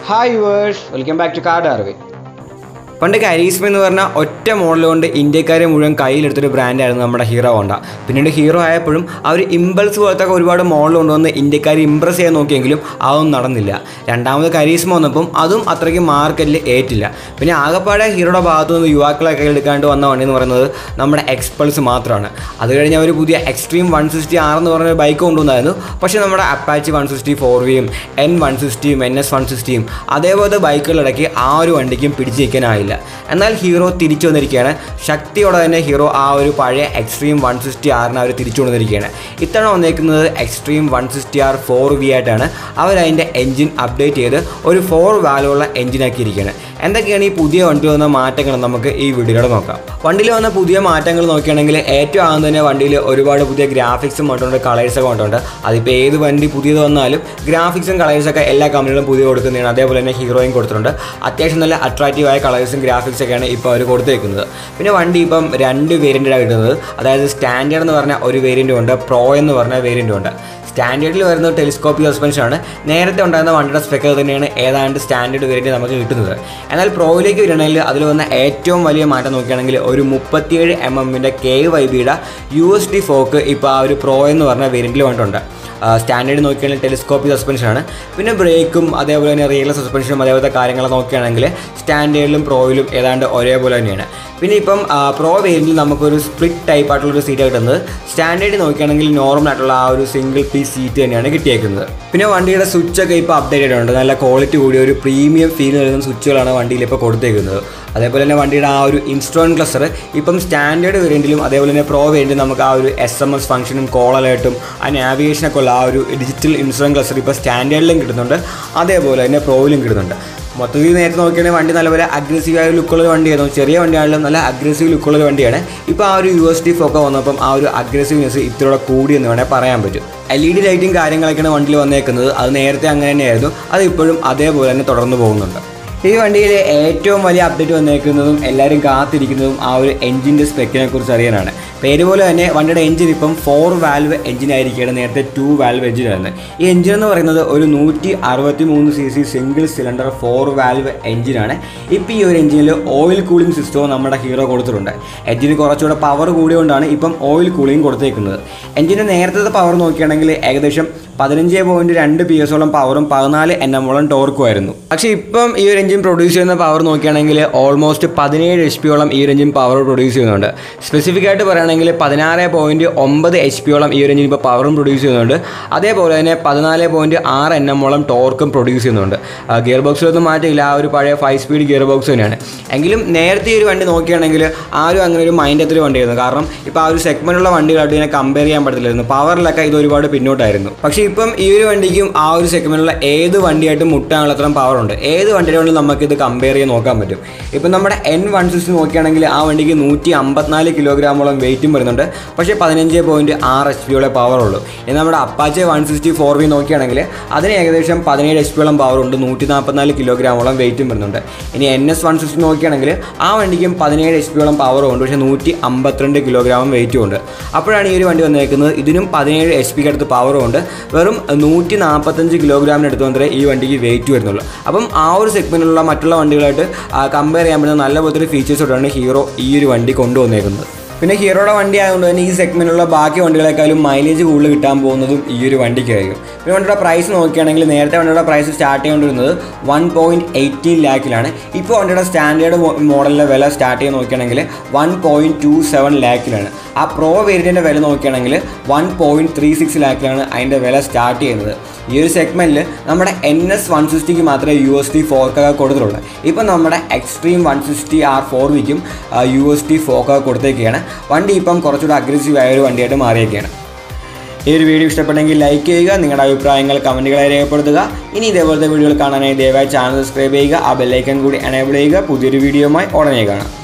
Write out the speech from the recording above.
Hi viewers, welcome back to Car Darwin. പണ്ട് Karizma എന്ന് പറഞ്ഞാൽ ഒറ്റ മോഡൽ കൊണ്ട് ഇന്ത്യക്കാരെ മുഴുവൻ കയ്യിലെടുത്തൊരു ബ്രാൻഡായിരുന്നു നമ്മുടെ ഹീറോ ഹോണ്ട. പിന്നീട് ഹീറോ ആയപ്പോഴും അവർ ഇമ്പൾസ് പോലത്തെ ഒരുപാട് മോഡൽ കൊണ്ടുവന്ന് ഇന്ത്യക്കാരെ ഇമ്പ്രസ് ചെയ്യാൻ നോക്കിയെങ്കിലും അതൊന്നും നടന്നില്ല. രണ്ടാമത് കരിസ്മ വന്നപ്പം അതും അത്രയ്ക്ക് മാർക്കറ്റിൽ ഏറ്റില്ല. പിന്നെ ആകെപ്പാടെ ഹീറോയുടെ ഭാഗത്തു നിന്ന് യുവാക്കളെ കയ്യിലെടുക്കാണ്ട് വന്ന വണ്ടി എന്ന് പറയുന്നത് നമ്മുടെ എക്സ്പൾസ് മാത്രമാണ്. അത് കഴിഞ്ഞ് അവർ പുതിയ എക്സ്ട്രീം 160R എന്ന് പറഞ്ഞൊരു ബൈക്ക് കൊണ്ടുവന്നായിരുന്നു. പക്ഷേ നമ്മുടെ അപ്പാച്ചി 160 4Vയും N160യും NS160യും അതേപോലത്തെ ബൈക്കുകളിടയ്ക്ക് ആ ഒരു വണ്ടിക്കും പിടിച്ചു നിൽക്കാനായില്ല. എന്നാൽ ഹീറോ തിരിച്ചു വന്നിരിക്കുകയാണ്. ശക്തിയോടെ തന്നെ ഹീറോ ആ ഒരു പഴയ എക്സ്ട്രീം 160Rനെ അവർ തിരിച്ചു കൊണ്ടിരിക്കുകയാണ്. ഇത്തവണ വന്നേക്കുന്നത് എക്സ്ട്രീം 160R 4V ആയിട്ടാണ്. അവരതിൻ്റെ എൻജിൻ അപ്ഡേറ്റ് ചെയ്ത് ഒരു 4 വാൽവുള്ള എൻജിനാക്കിയിരിക്കുകയാണ്. എന്തൊക്കെയാണ് ഈ പുതിയ വണ്ടി വന്ന മാറ്റങ്ങൾ നമുക്ക് ഈ വീഡിയോയിലൂടെ നോക്കാം. വണ്ടിയിൽ വന്ന പുതിയ മാറ്റങ്ങൾ നോക്കുകയാണെങ്കിൽ ഏറ്റവും ആദ്യം തന്നെ വണ്ടിയിൽ ഒരുപാട് പുതിയ ഗ്രാഫിക്സും കൊണ്ടുണ്ട്, കളേഴ്സൊക്കെ കൊണ്ടുണ്ട്. അതിപ്പോൾ ഏത് വണ്ടി പുതിയത് വന്നാലും ഗ്രാഫിക്സും കളേഴ്സൊക്കെ എല്ലാ കമ്പനികളും പുതിയ കൊടുക്കുന്നതാണ്. അതേപോലെ തന്നെ ഹീറോയും കൊടുത്തിട്ടുണ്ട്. അത്യാവശ്യം നല്ല അട്രാക്റ്റീവായ കളേഴ്സും ഗ്രാഫിക്സൊക്കെയാണ് ഇപ്പോൾ അവർ കൊടുത്തേക്കുന്നത്. പിന്നെ വണ്ടി ഇപ്പം 2 വേരിയൻ്റാണ് കിട്ടുന്നത്. അതായത് സ്റ്റാൻഡേർഡ് എന്ന് പറഞ്ഞ ഒരു വേരിയൻറ്റും ഉണ്ട്, പ്രോ എന്ന് പറഞ്ഞ വേരിയൻറ്റും ഉണ്ട്. സ്റ്റാൻഡേർഡിൽ വരുന്നത് ടെലിസ്കോപ്പിക് സസ്പെൻഷനാണ്. നേരത്തെ ഉണ്ടായിരുന്ന വണ്ടിയുടെ സ്പെക്ക് തന്നെയാണ് ഏതാണ്ട് സ്റ്റാൻഡേർഡ് വേരിയൻറ്റ് നമുക്ക് കിട്ടുന്നത്. എന്നാൽ പ്രോയിലേക്ക് വരണമെങ്കിൽ അതിൽ വന്ന ഏറ്റവും വലിയ മാറ്റം നോക്കുകയാണെങ്കിൽ ഒരു 37mm KYBയുടെ USD ഫോക്ക് ഇപ്പോൾ ആ ഒരു പ്രോ എന്ന് പറഞ്ഞ വേരിയൻറ്റിൽ വന്നിട്ടുണ്ട്. സ്റ്റാൻഡേർഡ് നോക്കുകയാണെങ്കിൽ ടെലിസ്കോപ്പിക് സസ്പെൻഷനാണ്. പിന്നെ ബ്രേക്കും അതേപോലെ തന്നെ റിയൽ സസ്പെൻഷനും അതേപോലത്തെ കാര്യങ്ങൾ നോക്കുകയാണെങ്കിൽ സ്റ്റാൻഡേർഡിലും പ്രോയിലും ഏതാണ്ട് ഒരേപോലെ തന്നെയാണ്. പിന്നെ ഇപ്പം പ്രോ വേരിയൻറ്റിൽ നമുക്കൊരു സ്പ്ലിറ്റ് ടൈപ്പ് ആയിട്ടുള്ളൊരു സീറ്റ് കിട്ടുന്നത്. സ്റ്റാൻഡേർഡ് നോക്കുകയാണെങ്കിൽ നോർമൽ ആയിട്ടുള്ള ആ ഒരു സിംഗിൾ പീസ് സീറ്റ് തന്നെയാണ് കിട്ടിയേക്കുന്നത്. പിന്നെ വണ്ടിയുടെ സ്വിച്ചൊക്കെ ഇപ്പോൾ അപ്ഡേറ്റ് ചെയ്തിട്ടുണ്ട്. നല്ല ക്വാളിറ്റി കൂടിയ ഒരു പ്രീമിയം ഫീൽ നൽകുന്ന സ്വിച്ചുകളാണ് വണ്ടിയിൽ ഇപ്പോൾ കൊടുത്തേക്കുന്നത്. അതേപോലെ തന്നെ വണ്ടിയുടെ ആ ഒരു ഇൻസ്ട്രുമെൻറ്റ് ക്ലസ്റ്റർ ഇപ്പം സ്റ്റാൻഡേർഡ് വേരിയൻറ്റിലും അതേപോലെ തന്നെ പ്രോ വേരിയൻറ്റിലും നമുക്ക് ആ ഒരു SMS ഫംഗ്ഷനും കോൾ അലേർട്ടും ആ നാവിഗേഷനൊക്കെ ഉള്ള ആ ഒരു ഡിജിറ്റൽ ഇൻസ്ട്രുമെൻറ്റ് ക്ലസ്റ്റർ ഇപ്പോൾ സ്റ്റാൻഡേർഡിലും കിട്ടുന്നുണ്ട്, അതേപോലെ തന്നെ പ്രോയിലും കിട്ടുന്നുണ്ട്. മൊത്തത്തിൽ നേരത്തെ നോക്കിയാണെങ്കിൽ വണ്ടി നല്ലപോലെ അഗ്രസീവായ ലുക്കുള്ള വണ്ടിയായിരുന്നു. ചെറിയ വണ്ടിയാണെങ്കിലും നല്ല അഗ്രസീവ് ലുക്കുള്ള വണ്ടിയാണ്. ഇപ്പോൾ ആ ഒരു USD ഫോക്ക് വന്നപ്പം ആ ഒരു അഗ്രസീവ്നെസ് ഇത്തിരി കൂടിയെന്ന് വേണേൽ പറയാൻ പറ്റും. LED ലൈറ്റും കാര്യങ്ങളൊക്കെയാണ് വണ്ടിയിൽ വന്നേക്കുന്നത്. അത് നേരത്തെ അങ്ങനെ തന്നെയായിരുന്നു. അത് ഇപ്പോഴും അതേപോലെ തന്നെ തുടർന്ന് പോകുന്നുണ്ട്. ഈ വണ്ടിയിൽ ഏറ്റവും വലിയ അപ്ഡേറ്റ് വന്നേക്കുന്നതും എല്ലാവരും കാത്തിരിക്കുന്നതും ആ ഒരു എഞ്ചിൻ്റെ സ്പെക്കിനെ കുറിച്ച് അറിയാനാണ്. പേര് പോലെ തന്നെ വണ്ടിയുടെ എഞ്ചിൻ ഇപ്പം 4 വാൽവ് എഞ്ചിനായിരിക്കുകയാണ്. നേരത്തെ 2 വാൽവ് എഞ്ചിനായിരുന്നു. ഈ എഞ്ചിൻ എന്ന് പറയുന്നത് ഒരു 163cc സിംഗിൾ സിലിണ്ടർ 4 വാൽവ് എഞ്ചിനാണ്. ഇപ്പോൾ ഈ ഒരു എഞ്ചിനിൽ ഓയിൽ കൂളിംഗ് സിസ്റ്റവും നമ്മുടെ ഹീറോ കൊടുത്തിട്ടുണ്ട്. എഞ്ചിന് കുറച്ചുകൂടെ പവർ കൂടിയുകൊണ്ടാണ് ഇപ്പം ഓയിൽ കൂളിംഗ് കൊടുത്തേക്കുന്നത്. എഞ്ചിൻ്റെ നേരത്തെ പവർ നോക്കുകയാണെങ്കിൽ ഏകദേശം 15.2 PS പവറും 14 Nm ടോർക്കുമായിരുന്നു. പക്ഷേ ഇപ്പം ഈ ഒരു എഞ്ചിൻ പ്രൊഡ്യൂസ് ചെയ്യുന്ന പവർ നോക്കുകയാണെങ്കിൽ ഓൾമോസ്റ്റ് 17 HP ഈ ഒരു എഞ്ചിൻ പവർ പ്രൊഡ്യൂസ് ചെയ്യുന്നുണ്ട്. സ്പെസിഫിക് ആയിട്ട് പറയുകയാണെങ്കിൽ 16.9 HP ഈ ഒരു എഞ്ചിൻ ഇപ്പോൾ പവറും പ്രൊഡ്യൂസ് ചെയ്യുന്നുണ്ട്. അതേപോലെ തന്നെ 14.6 Nm ടോർക്കും പ്രൊഡ്യൂസ് ചെയ്യുന്നുണ്ട്. ഗിയർ ബോക്സിലൊന്നും മാറ്റില്ല, ആ ഒരു പഴയ 5 സ്പീഡ് ഗിയർ ബോക്സ് തന്നെയാണ്. എങ്കിലും നേരത്തെ ഈ ഒരു വണ്ടി നോക്കുകയാണെങ്കിൽ ആരും അങ്ങനെ ഒരു മൈൻഡത്തിൽ വണ്ടിയായിരുന്നു. കാരണം ഇപ്പോൾ ആ ഒരു സെഗ്മെൻറ്റുള്ള വണ്ടികളായിട്ട് ഇതിനെ കമ്പയർ ചെയ്യാൻ പറ്റത്തില്ലായിരുന്നു. പവറിലൊക്കെ ഇത് ഒരുപാട് പിന്നോട്ടായിരുന്നു. പക്ഷേ ഇപ്പം ഈ ഒരു വണ്ടിക്കും ആ ഒരു സെഗ്മെൻറ്റുള്ള ഏത് വണ്ടിയായിട്ടും മുട്ടാനുള്ള അത്രയും പവറുണ്ട്. ഏത് വണ്ടിയുടെ കൊണ്ട് നമുക്കിത് കമ്പയർ ചെയ്ത് നോക്കാൻ പറ്റും. ഇപ്പം നമ്മുടെ N160 നോക്കുകയാണെങ്കിൽ ആ വണ്ടിക്ക് 154 കിലോഗ്രാമോളം വെയിറ്റും വരുന്നുണ്ട്. പക്ഷേ 15.6 HP പവറുള്ളൂ. ഇനി നമ്മുടെ അപ്പാച്ചെ 160 4V നോക്കുകയാണെങ്കിൽ അതിന് ഏകദേശം 17 HP പവറുണ്ട്, 144 കിലോഗ്രാമോളം വെയിറ്റും വരുന്നുണ്ട്. ഇനി NS160 നോക്കുകയാണെങ്കിൽ ആ വണ്ടിക്കും 17 HP പവറുണ്ട്, പക്ഷേ 152 കിലോഗ്രാം വെയിറ്റും ഉണ്ട്. അപ്പോഴാണ് ഈ ഒരു വണ്ടി വന്നേക്കുന്നത്. ഇതിനും 17 HP അടുത്ത് പവറുണ്ട്, വെറും 145 കിലോഗ്രാമിനടുത്ത് വന്നേ ഈ വണ്ടിക്ക് വെയിറ്റ് വരുന്നുള്ളൂ. അപ്പം ആ ഒരു സെഗ്മെൻറ്റിലുള്ള മറ്റുള്ള വണ്ടികളായിട്ട് കമ്പയർ ചെയ്യാൻ പറ്റുന്ന നല്ല പോലത്തെ ഫീച്ചേഴ്സോടാണ് ഹീറോ ഈ ഒരു വണ്ടി കൊണ്ടുവന്നേക്കുന്നത്. പിന്നെ ഹീറോയുടെ വണ്ടി ആയതുകൊണ്ട് തന്നെ ഈ സെഗ്മെൻറ്റിലുള്ള ബാക്കി വണ്ടികളെക്കാളും മൈലേജ് കൂടുതൽ കിട്ടാൻ പോകുന്നതും ഈ ഒരു വണ്ടിക്കായിരിക്കും. പിന്നെ വണ്ടിയുടെ പ്രൈസ് നോക്കുകയാണെങ്കിൽ നേരത്തെ വണ്ടിയുടെ പ്രൈസ് സ്റ്റാർട്ട് ചെയ്തുകൊണ്ടിരുന്നത് 1.18 ലാഖിലാണ്. ഇപ്പോൾ വണ്ടിയുടെ സ്റ്റാൻഡേർഡ് മോഡലിലെ വില സ്റ്റാർട്ട് ചെയ്ത് നോക്കുകയാണെങ്കിൽ 1.27 ലാഖിലാണ്. ആ പ്രോ വേരിയൻറ്റിൻ്റെ വില നോക്കുകയാണെങ്കിൽ 1.36 ലാഖിലാണ് അതിൻ്റെ വില സ്റ്റാർട്ട് ചെയ്യുന്നത്. ഈ ഒരു സെഗ്മെൻറ്റിൽ നമ്മുടെ NS160ക്ക് മാത്രമേ USD ഫോക്ക് കൊടുത്തിട്ടുള്ളൂ. ഇപ്പം നമ്മുടെ എക്സ്ട്രീം 160R 4Vക്കും USD ഫോക്ക് കൊടുത്തേക്കുകയാണ്. വണ്ടി ഇപ്പം കുറച്ചുകൂടെ അഗ്രസീവായ ഒരു വണ്ടിയായിട്ട് മാറിയൊക്കെയാണ്. ഈ ഒരു വീഡിയോ ഇഷ്ടപ്പെട്ടെങ്കിൽ ലൈക്ക് ചെയ്യുക, നിങ്ങളുടെ അഭിപ്രായങ്ങൾ കമൻറ്റുകളായി രേഖപ്പെടുത്തുക. ഇനി ഇതേപോലത്തെ വീഡിയോകൾ കാണാനായി ദയവായി ചാനൽ സബ്സ്ക്രൈബ് ചെയ്യുക, ആ ബെല്ലൈക്കൺ കൂടി എനേബിൾ ചെയ്യുക. പുതിയൊരു വീഡിയോയുമായി ഉടനെ കാണാം.